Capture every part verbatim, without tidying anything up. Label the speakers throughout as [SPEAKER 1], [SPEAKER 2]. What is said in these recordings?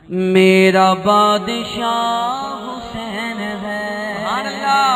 [SPEAKER 1] میرا بادشاہ حسین ہے سبحان اللہ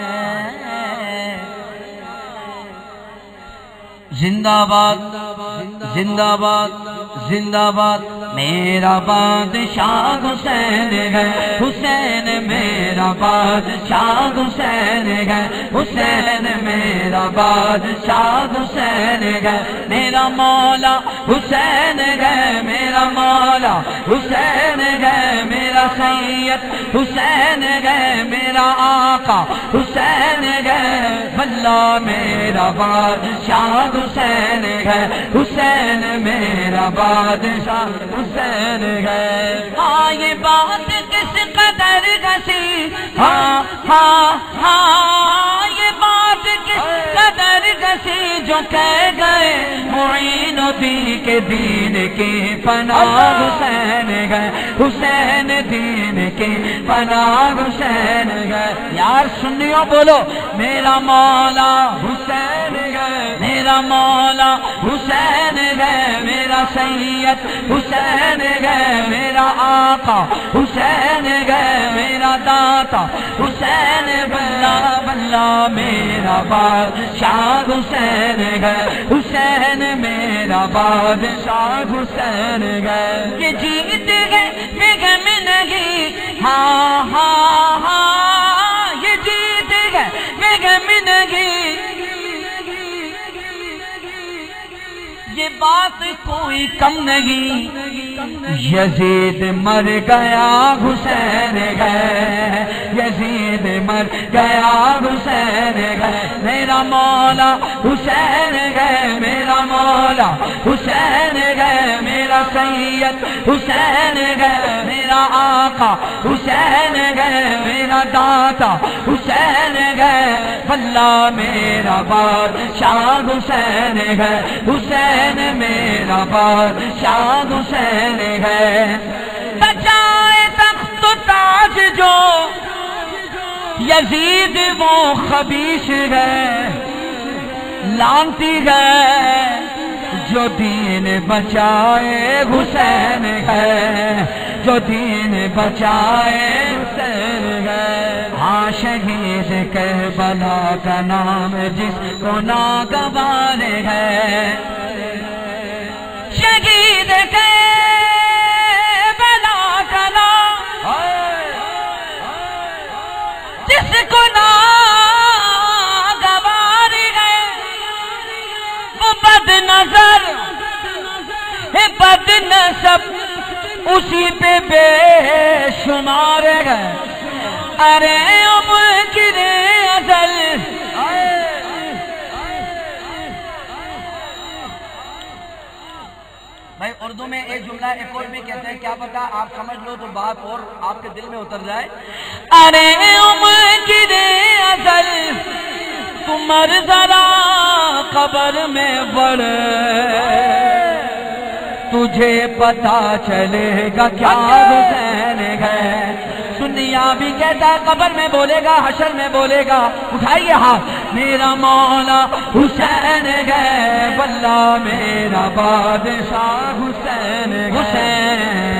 [SPEAKER 1] زندہ باد زندہ باد زندہ باد میرا بادشاہ حسین ہے حسین میرا بادشاہ حسین ہے حسین میرا بادشاہ حسین ہے میرا مولا حسین ہے میرا مولا حسین ہے میرا سید حسین ہے میرا آقا حسین ہے واللہ میرا بادشاہ حسین ہے حسین میرا بادشاہ حسین ہے ہاں یہ بات کس قدر گسی ہاں ہاں ہاں یہ بات کس قدر گسی جو کہہ گئے معین الدین کے دین کی پناہ حسین ہے حسین دین کی پناہ حسین ہے یار سنیو بولو میرا مولا حسین ہے میرا مولا حسین ہے میرا سید حسین ہے میرا آقا حسین ہے میرا داتا حسین بلّہ بلّہ میرا بادشاہ حسین ہے حسین میرا بادشاہ حسین ہے یہ جیت گئے بغم نہیں ہاں ہاں ہاں یہ جیت گئے بغم نہیں یہ بات کوئی کم نہیں یزید مر گیا حسین گئے یزید مر گیا حسین گئے میرا مولا حسین گئے میرا مولا حسین گئے میرا سید حسین گئے میرا آقا حسین گئے میرا داتا حسین گئے واللہ میرا بادشاہ حسین گئے حسین میرا بادشاہ حسین ہے بچائے تخت و تاج جو یزید وہ خبیث ہے لانتی ہے جو دین بچائے حسین ہے جو دین بچائے حسین ہے ہاں شہید کربلا کا نام جس کو ناگوار ہے شہید کربلا کا نام جس کو ناگوار ہے وہ بد نظر بد نسب اسی پہ بے شمار ہے ارے ممکن ازل بھائی اردو میں ایک جملہ ایک اور بھی کہتے ہیں کیا پتا آپ سمجھ لو تو بات اور آپ کے دل میں اتر جائے ارے ممکن ازل تمہر ذرا قبر میں بڑھ تجھے پتا چلے گا کیا حسین ہے دنیا بھی کہتا ہے قبر میں بولے گا حشر میں بولے گا اٹھائیے ہاتھ میرا مولا حسین ہے واللہ میرا بادشاہ حسین حسین